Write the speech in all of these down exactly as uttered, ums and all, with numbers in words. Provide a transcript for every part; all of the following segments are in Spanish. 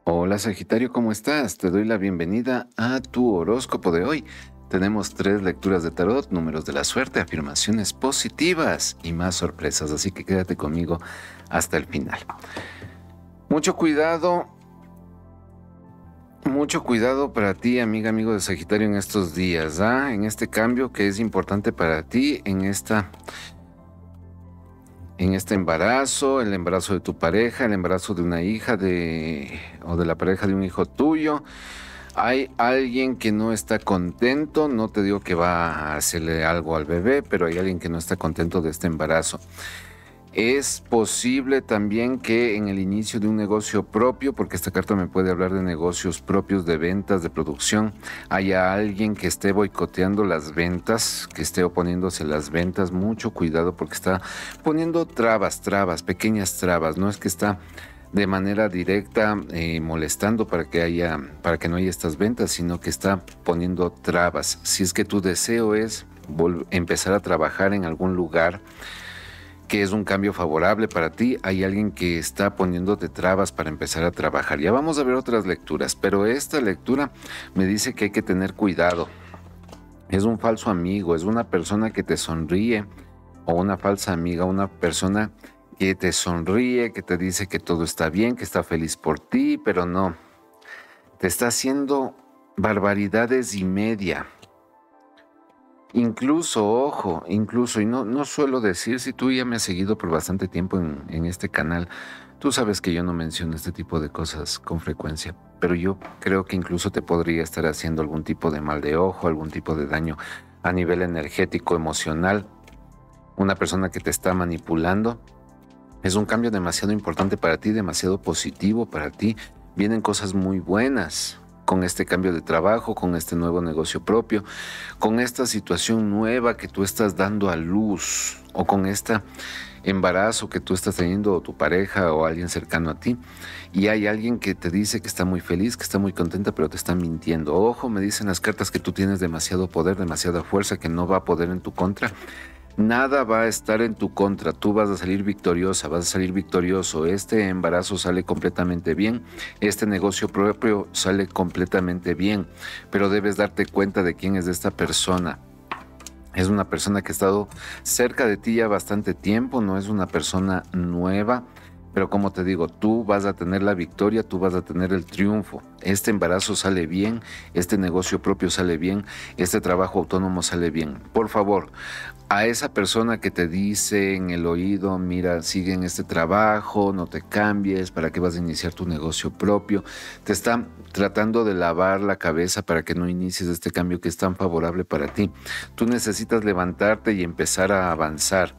Hola Sagitario, ¿cómo estás? Te doy la bienvenida a tu horóscopo de hoy. Tenemos tres lecturas de tarot, números de la suerte, afirmaciones positivas y más sorpresas, así que quédate conmigo hasta el final. Mucho cuidado, mucho cuidado para ti, amiga, amigo de Sagitario, en estos días, ¿ah? En este cambio que es importante para ti, en esta... En este embarazo, el embarazo de tu pareja, el embarazo de una hija de, o de la pareja de un hijo tuyo, hay alguien que no está contento, no te digo que va a hacerle algo al bebé, pero hay alguien que no está contento de este embarazo. Es posible también que en el inicio de un negocio propio, porque esta carta me puede hablar de negocios propios, de ventas, de producción, haya alguien que esté boicoteando las ventas, que esté oponiéndose a las ventas. Mucho cuidado porque está poniendo trabas, trabas, pequeñas trabas. No es que está de manera directa eh, molestando para que haya, para que no haya estas ventas, sino que está poniendo trabas. Si es que tu deseo es empezar a trabajar en algún lugar que es un cambio favorable para ti, hay alguien que está poniéndote trabas para empezar a trabajar. Ya vamos a ver otras lecturas, pero esta lectura me dice que hay que tener cuidado. Es un falso amigo, es una persona que te sonríe, o una falsa amiga, una persona que te sonríe, que te dice que todo está bien, que está feliz por ti, pero no. Te está haciendo barbaridades y media. Incluso, ojo, incluso, y no, no suelo decir, si tú ya me has seguido por bastante tiempo en, en este canal, tú sabes que yo no menciono este tipo de cosas con frecuencia, pero yo creo que incluso te podría estar haciendo algún tipo de mal de ojo, algún tipo de daño a nivel energético, emocional, una persona que te está manipulando. Es un cambio demasiado importante para ti, demasiado positivo para ti, vienen cosas muy buenas con este cambio de trabajo, con este nuevo negocio propio, con esta situación nueva que tú estás dando a luz, o con este embarazo que tú estás teniendo, o tu pareja o alguien cercano a ti, y hay alguien que te dice que está muy feliz, que está muy contenta, pero te está mintiendo. Ojo, me dicen las cartas que tú tienes demasiado poder, demasiada fuerza, que no va a poder en tu contra. Nada va a estar en tu contra, tú vas a salir victoriosa, vas a salir victorioso. Este embarazo sale completamente bien, este negocio propio sale completamente bien, pero debes darte cuenta de quién es esta persona. Es una persona que ha estado cerca de ti ya bastante tiempo, no es una persona nueva. Pero como te digo, tú vas a tener la victoria, tú vas a tener el triunfo. Este embarazo sale bien, este negocio propio sale bien, este trabajo autónomo sale bien. Por favor, a esa persona que te dice en el oído, mira, sigue en este trabajo, no te cambies, ¿para qué vas a iniciar tu negocio propio? Te está tratando de lavar la cabeza para que no inicies este cambio que es tan favorable para ti. Tú necesitas levantarte y empezar a avanzar.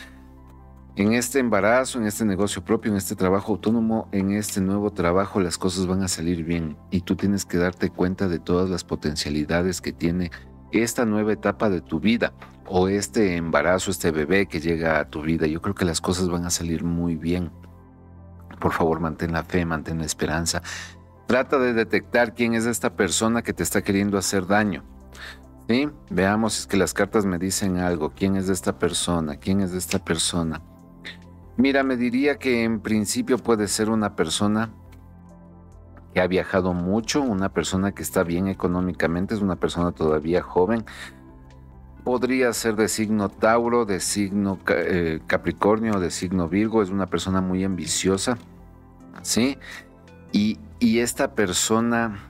En este embarazo, en este negocio propio, en este trabajo autónomo, en este nuevo trabajo, las cosas van a salir bien y tú tienes que darte cuenta de todas las potencialidades que tiene esta nueva etapa de tu vida, o este embarazo, este bebé que llega a tu vida. Yo creo que las cosas van a salir muy bien. Por favor, mantén la fe, mantén la esperanza. Trata de detectar quién es esta persona que te está queriendo hacer daño. ¿Sí? Veamos si es que las cartas me dicen algo. ¿Quién es de esta persona? ¿Quién es de esta persona? Mira, me diría que en principio puede ser una persona que ha viajado mucho, una persona que está bien económicamente, es una persona todavía joven. Podría ser de signo Tauro, de signo eh, Capricornio, de signo Virgo. Es una persona muy ambiciosa, ¿sí? Y, y esta persona,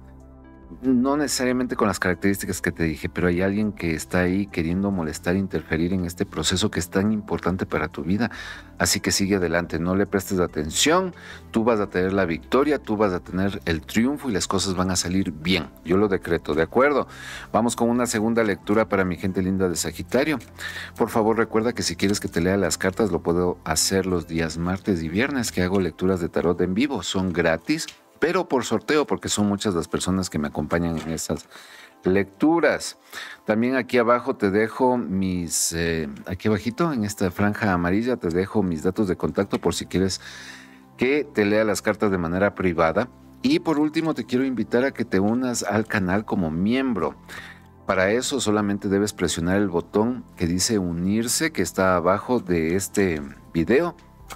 no necesariamente con las características que te dije, pero hay alguien que está ahí queriendo molestar, interferir en este proceso que es tan importante para tu vida. Así que sigue adelante, no le prestes atención, tú vas a tener la victoria, tú vas a tener el triunfo y las cosas van a salir bien. Yo lo decreto, ¿de acuerdo? Vamos con una segunda lectura para mi gente linda de Sagitario. Por favor, recuerda que si quieres que te lea las cartas, lo puedo hacer los días martes y viernes, que hago lecturas de tarot en vivo, son gratis, pero por sorteo, porque son muchas las personas que me acompañan en esas lecturas. También aquí abajo te dejo mis, eh, aquí abajito en esta franja amarilla te dejo mis datos de contacto por si quieres que te lea las cartas de manera privada. Y por último te quiero invitar a que te unas al canal como miembro. Para eso solamente debes presionar el botón que dice unirse, que está abajo de este video.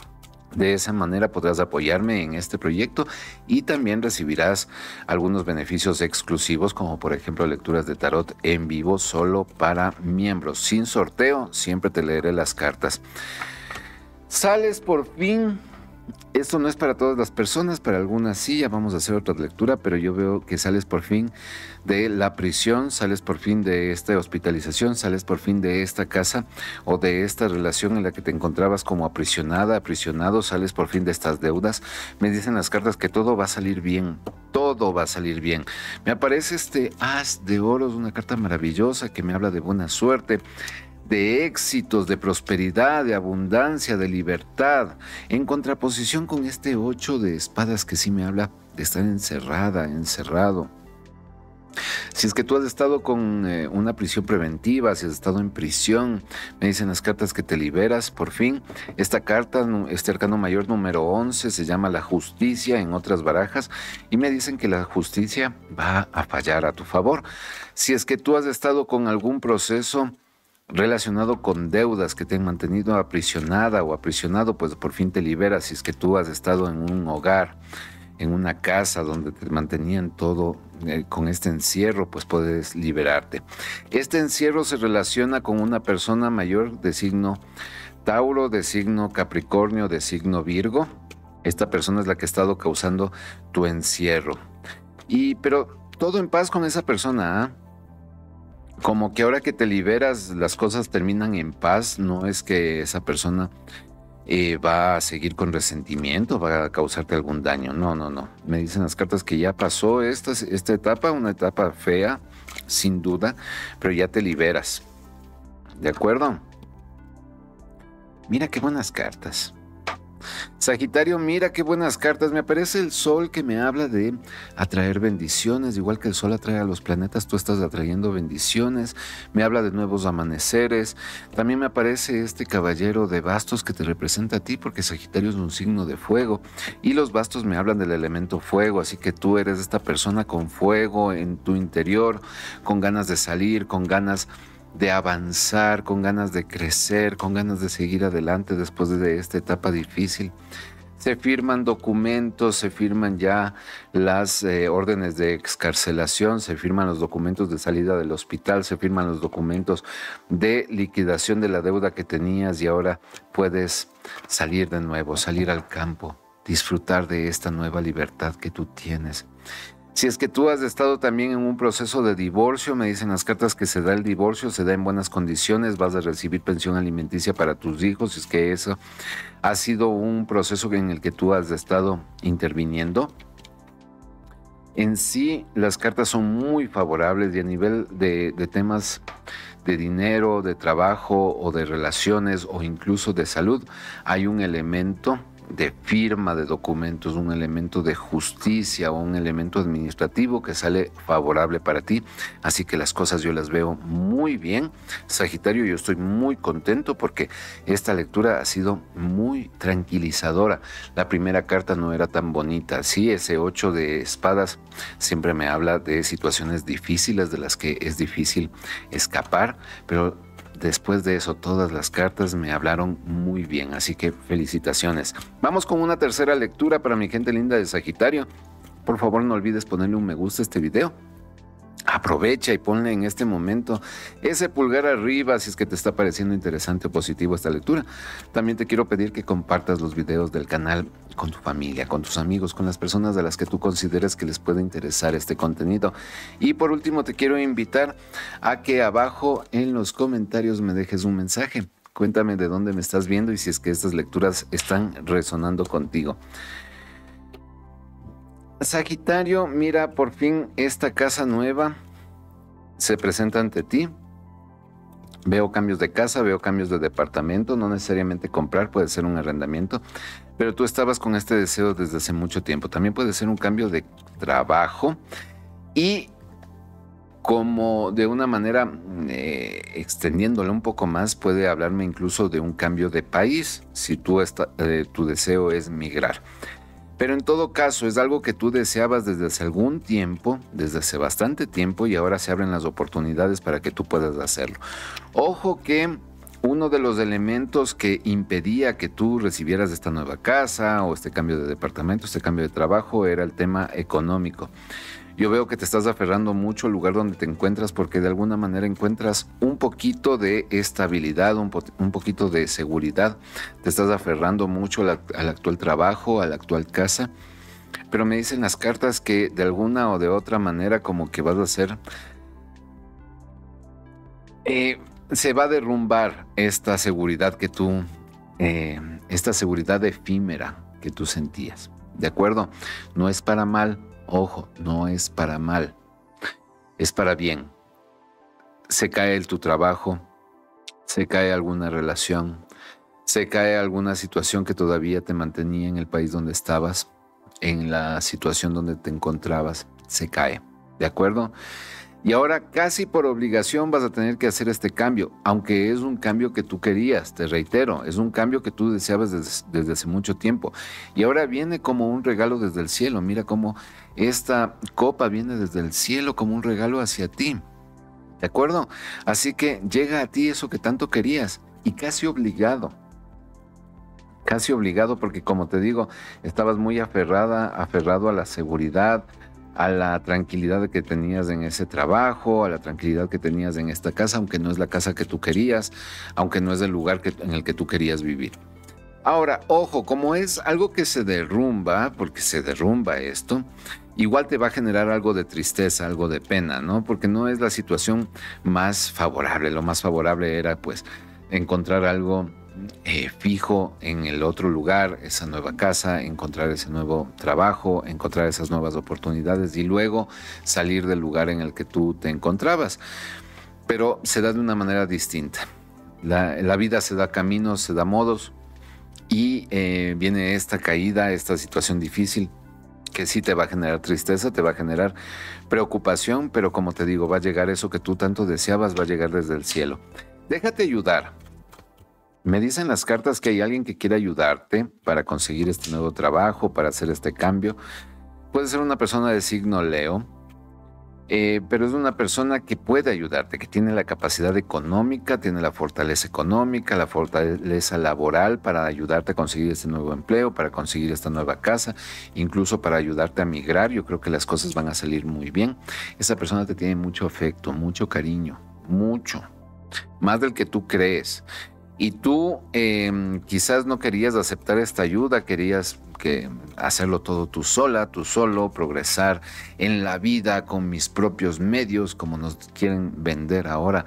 De esa manera podrás apoyarme en este proyecto y también recibirás algunos beneficios exclusivos, como por ejemplo lecturas de tarot en vivo solo para miembros. Sin sorteo, siempre te leeré las cartas. Sales por fin. Esto no es para todas las personas, para algunas sí, ya vamos a hacer otra lectura, pero yo veo que sales por fin de la prisión, sales por fin de esta hospitalización, sales por fin de esta casa o de esta relación en la que te encontrabas como aprisionada, aprisionado, sales por fin de estas deudas. Me dicen las cartas que todo va a salir bien, todo va a salir bien. Me aparece este as de oros, una carta maravillosa que me habla de buena suerte, de éxitos, de prosperidad, de abundancia, de libertad, en contraposición con este ocho de espadas que sí me habla de estar encerrada, encerrado. Si es que tú has estado con eh, una prisión preventiva, si has estado en prisión, me dicen las cartas que te liberas por fin. Esta carta, este arcano mayor número once, se llama la justicia en otras barajas y me dicen que la justicia va a fallar a tu favor. Si es que tú has estado con algún proceso relacionado con deudas que te han mantenido aprisionada o aprisionado, pues por fin te liberas. Si es que tú has estado en un hogar, en una casa donde te mantenían todo eh, con este encierro, pues puedes liberarte. Este encierro se relaciona con una persona mayor de signo Tauro, de signo Capricornio, de signo Virgo. Esta persona es la que ha estado causando tu encierro. Y pero todo en paz con esa persona, ¿ah? ¿eh? Como que ahora que te liberas, las cosas terminan en paz. No es que esa persona eh, va a seguir con resentimiento, va a causarte algún daño. No, no, no. Me dicen las cartas que ya pasó esta, esta etapa, una etapa fea, sin duda, pero ya te liberas. ¿De acuerdo? Mira qué buenas cartas. Sagitario, mira qué buenas cartas. Me aparece el sol que me habla de atraer bendiciones. Igual que el sol atrae a los planetas, tú estás atrayendo bendiciones. Me habla de nuevos amaneceres. También me aparece este caballero de bastos que te representa a ti, porque Sagitario es un signo de fuego. Y los bastos me hablan del elemento fuego. Así que tú eres esta persona con fuego en tu interior, con ganas de salir, con ganas de avanzar, con ganas de crecer, con ganas de seguir adelante después de esta etapa difícil. Se firman documentos, se firman ya las eh, órdenes de excarcelación, se firman los documentos de salida del hospital, se firman los documentos de liquidación de la deuda que tenías y ahora puedes salir de nuevo, salir al campo, disfrutar de esta nueva libertad que tú tienes. Si es que tú has estado también en un proceso de divorcio, me dicen las cartas que se da el divorcio, se da en buenas condiciones, vas a recibir pensión alimenticia para tus hijos, si es que eso ha sido un proceso en el que tú has estado interviniendo. En sí, las cartas son muy favorables y a nivel de, de temas de dinero, de trabajo o de relaciones o incluso de salud, hay un elemento de firma de documentos, un elemento de justicia o un elemento administrativo que sale favorable para ti. Así que las cosas yo las veo muy bien. Sagitario, yo estoy muy contento porque esta lectura ha sido muy tranquilizadora. La primera carta no era tan bonita. Sí, ese ocho de espadas siempre me habla de situaciones difíciles de las que es difícil escapar, pero después de eso, todas las cartas me hablaron muy bien, así que felicitaciones. Vamos con una tercera lectura para mi gente linda de Sagitario. Por favor, no olvides ponerle un me gusta a este video. Aprovecha y ponle en este momento ese pulgar arriba si es que te está pareciendo interesante o positivo esta lectura. También te quiero pedir que compartas los videos del canal con tu familia, con tus amigos, con las personas de las que tú consideres que les puede interesar este contenido. Y por último te quiero invitar a que abajo en los comentarios me dejes un mensaje. Cuéntame de dónde me estás viendo y si es que estas lecturas están resonando contigo. Sagitario, mira, por fin esta casa nueva se presenta ante ti. Veo cambios de casa, veo cambios de departamento, no necesariamente comprar, puede ser un arrendamiento, pero tú estabas con este deseo desde hace mucho tiempo. También puede ser un cambio de trabajo y como de una manera eh, extendiéndolo un poco más, puede hablarme incluso de un cambio de país, si tú está, eh, tu deseo es migrar. Pero en todo caso es algo que tú deseabas desde hace algún tiempo, desde hace bastante tiempo, y ahora se abren las oportunidades para que tú puedas hacerlo. Ojo que uno de los elementos que impedía que tú recibieras esta nueva casa o este cambio de departamento, este cambio de trabajo, era el tema económico. Yo veo que te estás aferrando mucho al lugar donde te encuentras porque de alguna manera encuentras un poquito de estabilidad, un, po un poquito de seguridad. Te estás aferrando mucho al, al actual trabajo, a la actual casa. Pero me dicen las cartas que de alguna o de otra manera como que vas a hacer... Eh, se va a derrumbar esta seguridad que tú... Eh, esta seguridad efímera que tú sentías. ¿De acuerdo? No es para mal. Ojo, no es para mal, es para bien. Se cae el, tu trabajo, se cae alguna relación, se cae alguna situación que todavía te mantenía en el país donde estabas, en la situación donde te encontrabas, se cae, ¿de acuerdo? Y ahora casi por obligación vas a tener que hacer este cambio, aunque es un cambio que tú querías, te reitero, es un cambio que tú deseabas desde, desde hace mucho tiempo. Y ahora viene como un regalo desde el cielo, mira cómo esta copa viene desde el cielo como un regalo hacia ti, ¿de acuerdo? Así que llega a ti eso que tanto querías y casi obligado. Casi obligado porque, como te digo, estabas muy aferrada, aferrado a la seguridad, a la tranquilidad que tenías en ese trabajo, a la tranquilidad que tenías en esta casa, aunque no es la casa que tú querías, aunque no es el lugar que, en el que tú querías vivir. Ahora, ojo, como es algo que se derrumba, porque se derrumba esto, igual te va a generar algo de tristeza, algo de pena, ¿no? Porque no es la situación más favorable. Lo más favorable era, pues, encontrar algo Eh, fijo en el otro lugar, esa nueva casa, encontrar ese nuevo trabajo, encontrar esas nuevas oportunidades y luego salir del lugar en el que tú te encontrabas. Pero se da de una manera distinta. La, la vida se da caminos, se da modos y eh, viene esta caída, esta situación difícil que sí te va a generar tristeza, te va a generar preocupación, pero como te digo, va a llegar eso que tú tanto deseabas, va a llegar desde el cielo. Déjate ayudar. Me dicen las cartas que hay alguien que quiere ayudarte para conseguir este nuevo trabajo, para hacer este cambio. Puede ser una persona de signo Leo, eh, pero es una persona que puede ayudarte, que tiene la capacidad económica, tiene la fortaleza económica, la fortaleza laboral para ayudarte a conseguir este nuevo empleo, para conseguir esta nueva casa, incluso para ayudarte a migrar. Yo creo que las cosas van a salir muy bien. Esa persona te tiene mucho afecto, mucho cariño, mucho, más del que tú crees. Y tú eh, quizás no querías aceptar esta ayuda, querías que hacerlo todo tú sola, tú solo, progresar en la vida con mis propios medios, como nos quieren vender ahora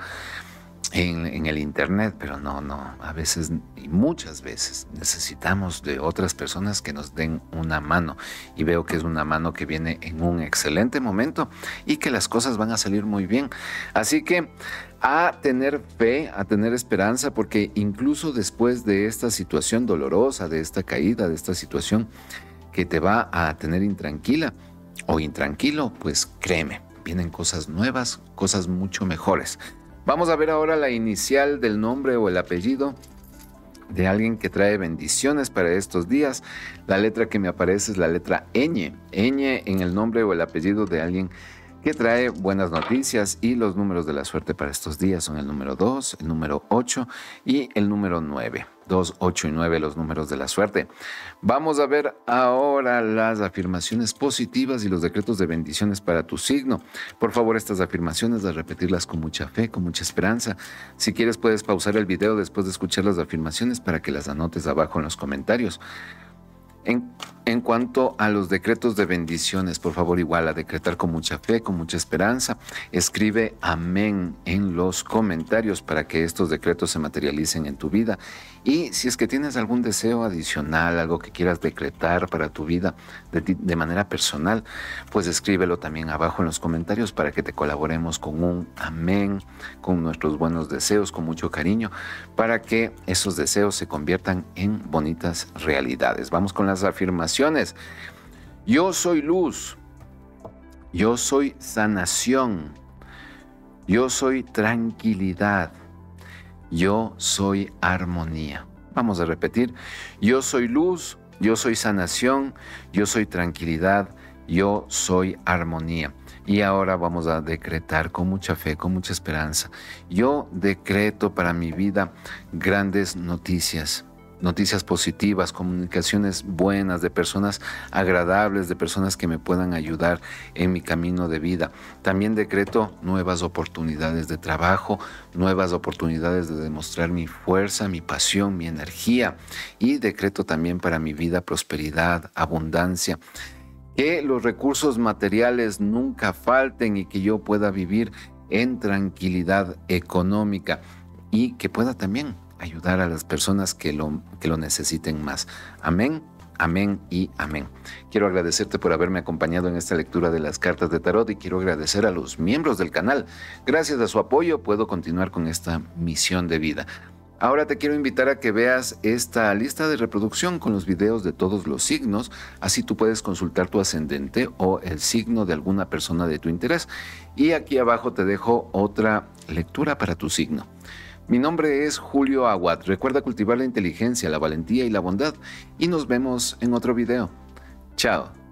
en, en el internet, pero no, no, a veces y muchas veces necesitamos de otras personas que nos den una mano y veo que es una mano que viene en un excelente momento y que las cosas van a salir muy bien. Así que a tener fe, a tener esperanza, porque incluso después de esta situación dolorosa, de esta caída, de esta situación que te va a tener intranquila o intranquilo, pues créeme, vienen cosas nuevas, cosas mucho mejores. Vamos a ver ahora la inicial del nombre o el apellido de alguien que trae bendiciones para estos días. La letra que me aparece es la letra ñ. ñ en el nombre o el apellido de alguien que trae buenas noticias, y los números de la suerte para estos días son el número dos, el número ocho y el número nueve. dos, ocho y nueve los números de la suerte. Vamos a ver ahora las afirmaciones positivas y los decretos de bendiciones para tu signo. Por favor, estas afirmaciones, a repetirlas con mucha fe, con mucha esperanza. Si quieres, puedes pausar el video después de escuchar las afirmaciones para que las anotes abajo en los comentarios. En, en cuanto a los decretos de bendiciones, por favor, igual a decretar con mucha fe, con mucha esperanza. Escribe amén en los comentarios para que estos decretos se materialicen en tu vida. Y si es que tienes algún deseo adicional, algo que quieras decretar para tu vida de, de manera personal, pues escríbelo también abajo en los comentarios para que te colaboremos con un amén, con nuestros buenos deseos, con mucho cariño, para que esos deseos se conviertan en bonitas realidades. Vamos con las afirmaciones. Yo soy luz. Yo soy sanación. Yo soy tranquilidad. Yo soy armonía. Vamos a repetir. Yo soy luz, yo soy sanación, yo soy tranquilidad, Yo soy armonía. Y ahora vamos a decretar con mucha fe, con mucha esperanza. Yo decreto para mi vida grandes noticias, noticias positivas, comunicaciones buenas, de personas agradables, de personas que me puedan ayudar en mi camino de vida. También decreto nuevas oportunidades de trabajo, nuevas oportunidades de demostrar mi fuerza, mi pasión, mi energía. Y decreto también para mi vida prosperidad, abundancia. Que los recursos materiales nunca falten y que yo pueda vivir en tranquilidad económica y que pueda también ayudar a las personas que lo, que lo necesiten más. Amén, amén y amén. Quiero agradecerte por haberme acompañado en esta lectura de las cartas de tarot y quiero agradecer a los miembros del canal. Gracias a su apoyo puedo continuar con esta misión de vida. Ahora te quiero invitar a que veas esta lista de reproducción con los videos de todos los signos, así tú puedes consultar tu ascendente o el signo de alguna persona de tu interés. Y aquí abajo te dejo otra lectura para tu signo. Mi nombre es Julio Aguad. Recuerda cultivar la inteligencia, la valentía y la bondad y nos vemos en otro video. Chao.